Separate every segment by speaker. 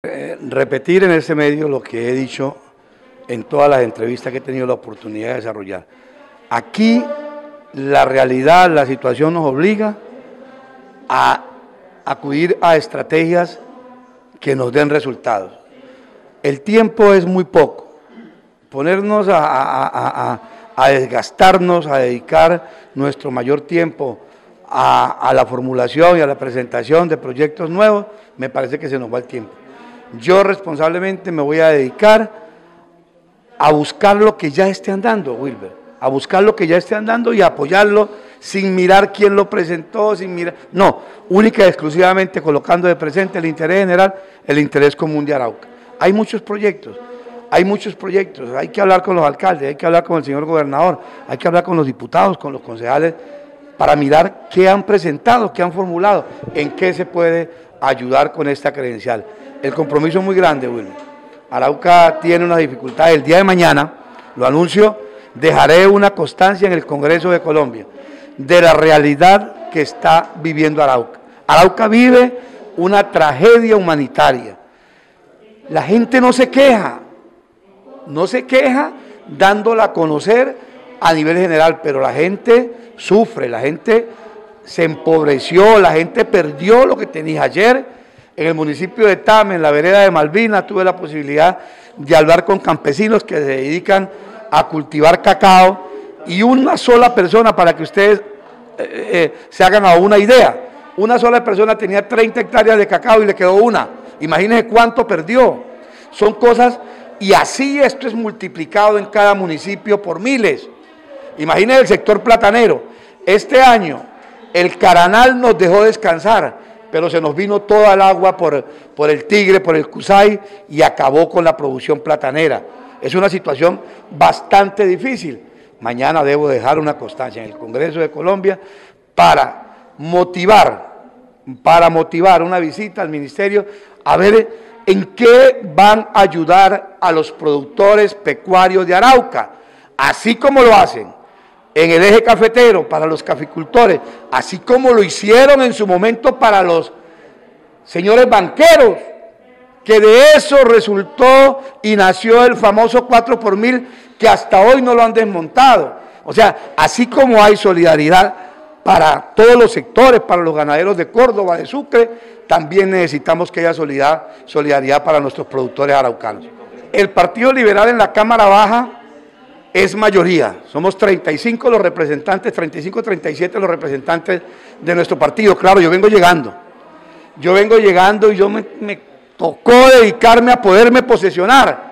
Speaker 1: Repetir en este medio lo que he dicho en todas las entrevistas que he tenido la oportunidad de desarrollar. Aquí la realidad, la situación nos obliga a acudir a estrategias que nos den resultados. El tiempo es muy poco. Ponernos a desgastarnos, a dedicar nuestro mayor tiempo a la formulación y a la presentación de proyectos nuevos, me parece que se nos va el tiempo. Yo responsablemente me voy a dedicar a buscar lo que ya esté andando, Wilber, a buscar lo que ya esté andando y a apoyarlo sin mirar quién lo presentó, sin mirar, no, única y exclusivamente colocando de presente el interés general, el interés común de Arauca. Hay muchos proyectos, hay que hablar con los alcaldes, hay que hablar con el señor gobernador, hay que hablar con los diputados, con los concejales, para mirar qué han presentado, qué han formulado, en qué se puede ayudar con esta credencial. El compromiso es muy grande, Wilmer. Arauca tiene una dificultad. El día de mañana, lo anuncio, dejaré una constancia en el Congreso de Colombia de la realidad que está viviendo Arauca. Arauca vive una tragedia humanitaria. La gente no se queja dándola a conocer a nivel general, pero la gente sufre, la gente se empobreció, la gente perdió lo que tenía ayer. En el municipio de Tame, en la vereda de Malvina, tuve la posibilidad de hablar con campesinos que se dedican a cultivar cacao y una sola persona, para que ustedes se hagan a una idea, una sola persona tenía 30 hectáreas de cacao y le quedó una. Imagínense cuánto perdió. Son cosas, y así esto es multiplicado en cada municipio por miles. Imagínense el sector platanero. Este año el Caranal nos dejó descansar, pero se nos vino toda el agua por el Tigre, por el Cusay, y acabó con la producción platanera. Es una situación bastante difícil. Mañana debo dejar una constancia en el Congreso de Colombia para motivar una visita al ministerio a ver en qué van a ayudar a los productores pecuarios de Arauca, así como lo hacen en el eje cafetero para los caficultores, así como lo hicieron en su momento para los señores banqueros, que de eso resultó y nació el famoso 4 por 1000, que hasta hoy no lo han desmontado. O sea, así como hay solidaridad para todos los sectores, para los ganaderos de Córdoba, de Sucre, también necesitamos que haya solidaridad para nuestros productores araucanos. El Partido Liberal en la Cámara Baja es mayoría, somos 35 los representantes, 35, 37 los representantes de nuestro partido. Claro, yo vengo llegando y yo me tocó dedicarme a poderme posesionar,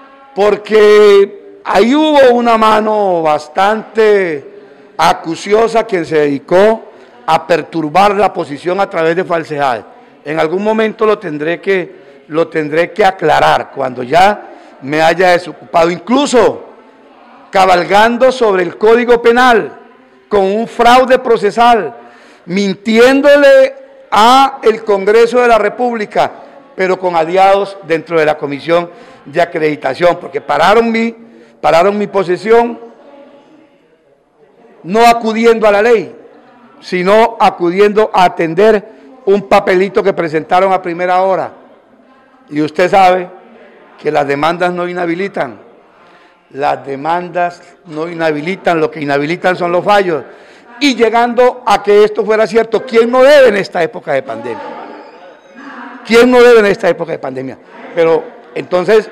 Speaker 1: porque ahí hubo una mano bastante acuciosa quien se dedicó a perturbar la posición a través de falsedades. En algún momento lo tendré que aclarar cuando ya me haya desocupado, incluso cabalgando sobre el Código Penal, con un fraude procesal, mintiéndole a el Congreso de la República, pero con aliados dentro de la Comisión de Acreditación, porque pararon mi posesión, no acudiendo a la ley, sino acudiendo a atender un papelito que presentaron a primera hora. Y usted sabe que las demandas no inhabilitan. Las demandas no inhabilitan, lo que inhabilitan son los fallos. Y llegando a que esto fuera cierto, ¿quién no debe en esta época de pandemia? ¿Quién no debe en esta época de pandemia? Pero entonces,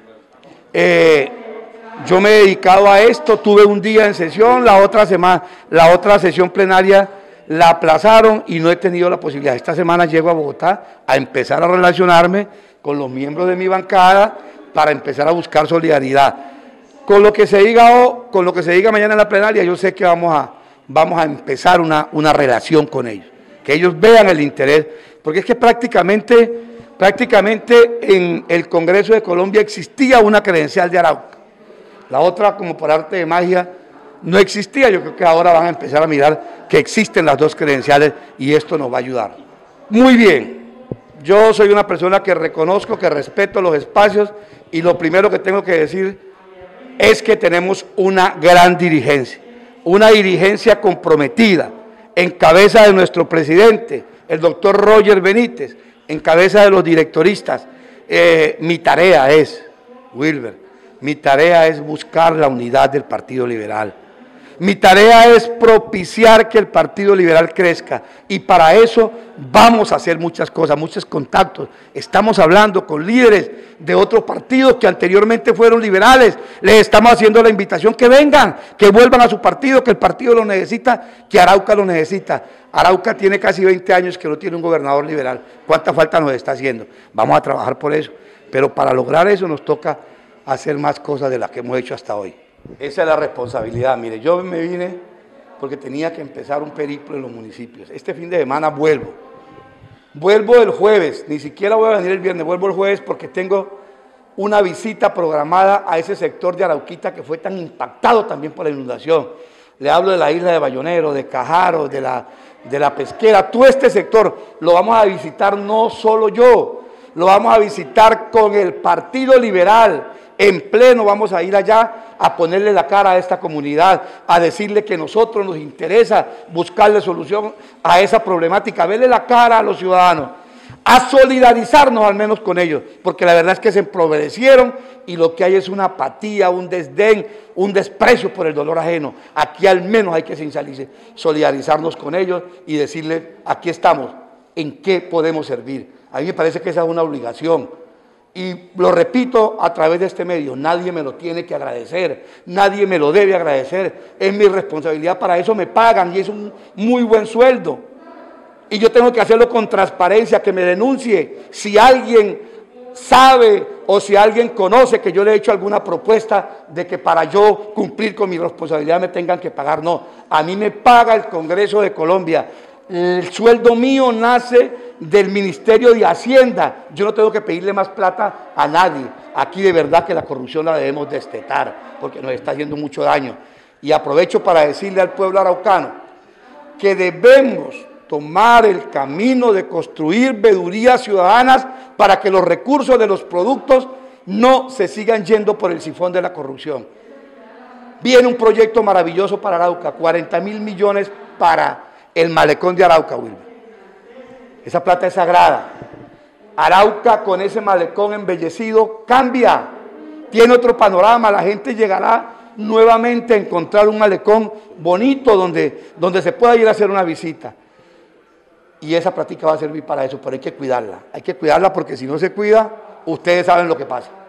Speaker 1: yo me he dedicado a esto, tuve un día en sesión, la otra sesión plenaria la aplazaron y no he tenido la posibilidad. Esta semana llego a Bogotá a empezar a relacionarme con los miembros de mi bancada para empezar a buscar solidaridad. Con lo que se diga mañana en la plenaria, yo sé que vamos a empezar una relación con ellos, que ellos vean el interés, porque es que prácticamente en el Congreso de Colombia existía una credencial de Arauca, la otra, como por arte de magia, no existía. Yo creo que ahora van a empezar a mirar que existen las dos credenciales y esto nos va a ayudar. Muy bien, yo soy una persona que reconozco, que respeto los espacios, y lo primero que tengo que decir es que tenemos una gran dirigencia, una dirigencia comprometida, en cabeza de nuestro presidente, el doctor Roger Benítez, en cabeza de los directoristas, Mi tarea es, Wilber, mi tarea es buscar la unidad del Partido Liberal. Mi tarea es propiciar que el Partido Liberal crezca y para eso vamos a hacer muchas cosas, muchos contactos. Estamos hablando con líderes de otros partidos que anteriormente fueron liberales. Les estamos haciendo la invitación que vengan, que vuelvan a su partido, que el partido lo necesita, que Arauca lo necesita. Arauca tiene casi 20 años que no tiene un gobernador liberal. ¿Cuánta falta nos está haciendo? Vamos a trabajar por eso. Pero para lograr eso nos toca hacer más cosas de las que hemos hecho hasta hoy. Esa es la responsabilidad. Mire, yo me vine porque tenía que empezar un periplo en los municipios. Este fin de semana vuelvo. Vuelvo el jueves, ni siquiera voy a venir el viernes, vuelvo el jueves porque tengo una visita programada a ese sector de Arauquita que fue tan impactado también por la inundación. Le hablo de la isla de Bayonero, de Cajaro, de la Pesquera, todo este sector lo vamos a visitar no solo yo, lo vamos a visitar con el Partido Liberal. En pleno vamos a ir allá a ponerle la cara a esta comunidad, a decirle que a nosotros nos interesa buscarle solución a esa problemática, verle la cara a los ciudadanos, a solidarizarnos al menos con ellos, porque la verdad es que se empobrecieron y lo que hay es una apatía, un desdén, un desprecio por el dolor ajeno. Aquí al menos hay que solidarizarnos con ellos y decirles, aquí estamos, ¿en qué podemos servir? A mí me parece que esa es una obligación. Y lo repito a través de este medio, nadie me lo tiene que agradecer, nadie me lo debe agradecer, es mi responsabilidad, para eso me pagan y es un muy buen sueldo. Y yo tengo que hacerlo con transparencia, que me denuncie si alguien sabe o si alguien conoce que yo le he hecho alguna propuesta de que para yo cumplir con mi responsabilidad me tengan que pagar. No, a mí me paga el Congreso de Colombia. El sueldo mío nace del Ministerio de Hacienda. Yo no tengo que pedirle más plata a nadie. Aquí de verdad que la corrupción la debemos destetar porque nos está haciendo mucho daño. Y aprovecho para decirle al pueblo araucano que debemos tomar el camino de construir veedurías ciudadanas para que los recursos de los productos no se sigan yendo por el sifón de la corrupción. Viene un proyecto maravilloso para Arauca, 40.000 millones para el malecón de Arauca, Wilber. Esa plata es sagrada. Arauca con ese malecón embellecido cambia, tiene otro panorama, la gente llegará nuevamente a encontrar un malecón bonito donde se pueda ir a hacer una visita. Y esa práctica va a servir para eso, pero hay que cuidarla porque si no se cuida, ustedes saben lo que pasa.